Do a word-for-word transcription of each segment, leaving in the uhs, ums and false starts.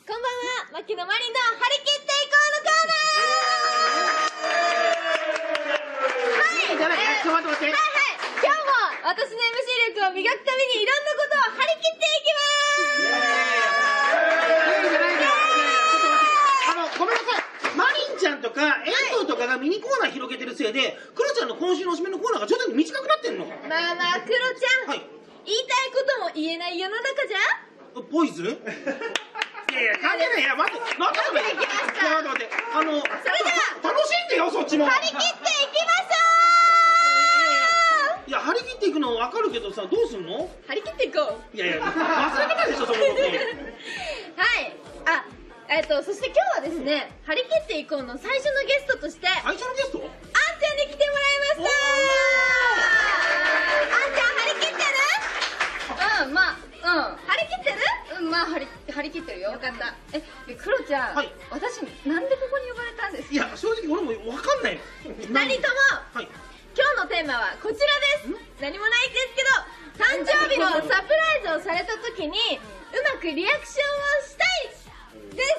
こんばんは、牧野真里の張り切っていこうのコーナー。はい、じゃない、ちょっと待って待って。はいはい、今日も私の エムシー 力を磨くためにいろんなことを張り切っていきまーす。いやいやいやいやいやいやいやいやいや、ちょっと待って、あの、ごめんなさい。マリンちゃんとか遠藤とかがミニコーナー広げてるせいで、クロちゃんの今週のおすすめのコーナーが徐々に短くなってんの。まあまあ、クロちゃん、はい、言いたいことも言えない世の中じゃポイズンいやいや、関係ない。いや、待って、待って、待って、待って、あの、それでは楽しんでよ、そっちも。張り切っていきましょう。いや、張り切っていくの分かるけどさ、どうすんの？張り切っていこう。いやいや、忘れてたでしょ、そのこと。はい、あ、えっと、そして今日はですね、張り切っていこうの最初のゲストとして、最初のゲスト？あんちゃんに来てもらいました。あんちゃん、張り切ってる？うん、まあ、うん。張り切ってる？うん、まあ、張り、張り切ってるよ。よかった。え、クロちゃん。はい。私、なんでここに呼ばれたんですか？いや、正直俺もわかんないの。二人とも。はい。今日のテーマはこちらです。何もないですけど、誕生日のサプライズをされた時に、うまくリアクションをしたいです。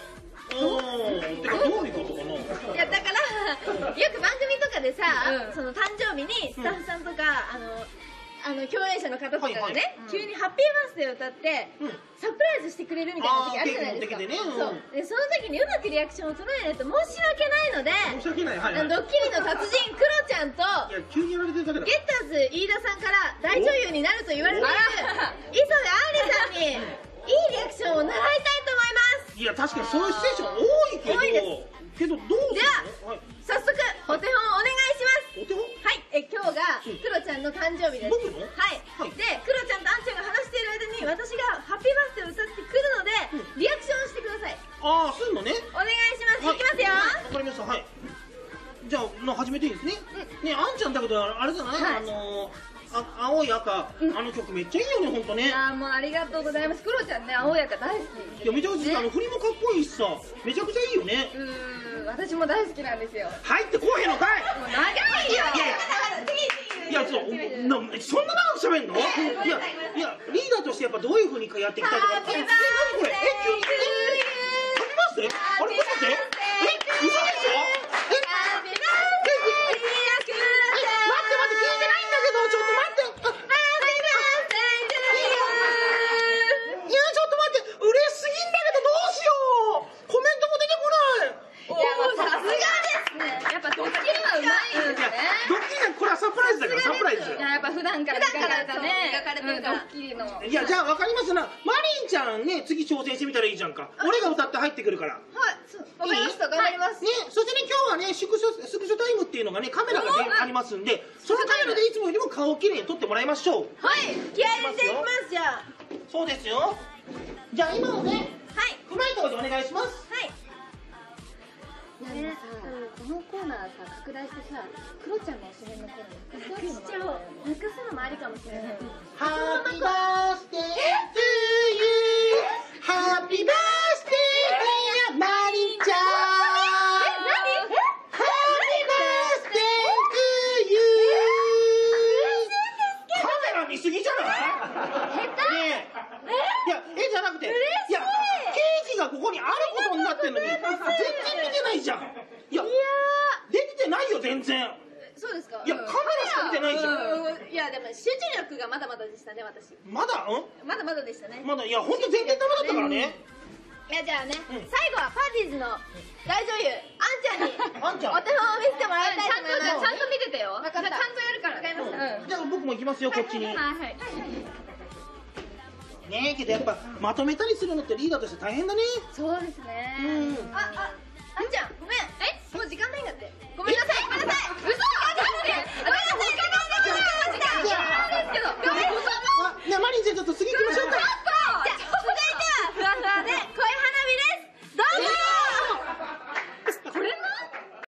おー、てかどういうことかな。いや、だからよく番組とかでさ、その誕生日にスタッフさんとか、あのあの共演者の方とかがね、急にハッピーバースデーを歌ってサプライズしてくれるみたいな時あるじゃないですか。そうで、その時にうまくリアクションを取らないと申し訳ないので、申し訳ない、はいはい、ドッキリの達人クロちゃんと急にやられてるだけだ。ゲッターズ飯田さんから大女優になると言われている磯部あんりさんにいいリアクションを習いたいと思います。いや、確かにそういうシチュエーション多いけど、けどどうするの？では早速お手本をお願いします。お手本？はい、え今日がクロちゃんの誕生日です。僕の？はい、はい、でクロちゃんとあんちゃんが話している間に私がハッピーバースデーを歌ってくるので、うん、リアクションしてください。ああ、すんのね。お願いします。はい、いきますよ。わかりました。はい。じゃあの始めていいですね。うん、ね、あんちゃんだけどあれじゃない？はい、あのーあ、青い赤、うん、あの曲めっちゃいいよね、ほんとね。あー、もうありがとうございます。クロちゃんね、青い赤大好き。いや、めちゃくちゃ、ね、あの振りもかっこいいしさ、めちゃくちゃいいよね。うーん、私も大好きなんですよ。入ってこうへんのかい。もう長いよ。いやいやいや、いや、そう、な、そんな長く喋んの？いやいや、リーダーとしてやっぱどういう風にやっていきたいとか。え、何これ？え、急に？え、ハッピーバースデー？あれ、もしかして？え、嘘でしょ？いや、じゃあ分かりましたな。マリンちゃんね、次挑戦してみたらいいじゃんか。俺が歌って入ってくるから。はい、わかりました、頑張ります。ね、そしてね、今日はね、スクショ、スクショタイムっていうのがね、カメラがありますんで、そのカメラでいつもよりも顔をきれいに撮ってもらいましょう。はい、気合い入れていきます、じゃあ。そうですよ。じゃあ今のね、はい、フライトでお願いします。はい。ね、このコーナーさ、拡大してさ、クロちゃんのおすすめのコーナーなくしちゃおう。なくすのもありかもしれない。ハッピーバースデートゥーユー、ハッピーバースデーディアマリンちゃん。え、何？ハッピーバースデートゥーユー。嬉しいですけど。カメラ見すぎじゃない？下手？ねえ。いや、えじゃなくて、嬉しい。いや、ケーキがここにあることになってんのに、全然見てないじゃん。いや、できてないよ、全然。そうですか。いや、カメラしか見てないじゃん。いや、でも集中力がまだまだでしたね、私。まだ？うん？まだまだでしたね。まだ、いや、ほんと全然ダメだったからね。いや、じゃあね、最後はパーティーズの大女優、あんちゃんにお手本を見せてもらいたいと思います。ちゃんと見ててよ。ちゃんとやるから。わかりました。じゃあ僕も行きますよ、こっちに。はいはい。ねえ、けどやっぱまとめたりするのってリーダーとして大変だね。そうですね。うん。あ、あ、あんちゃん、ごめん。え、もう時間ないんだって。ごめんなさい、ごめんなさい。嘘。ごめんなさい、ごめんなさい。時間ないんですけど。ごめんなさい。ね、マリンちゃんちょっと次行きましょうか。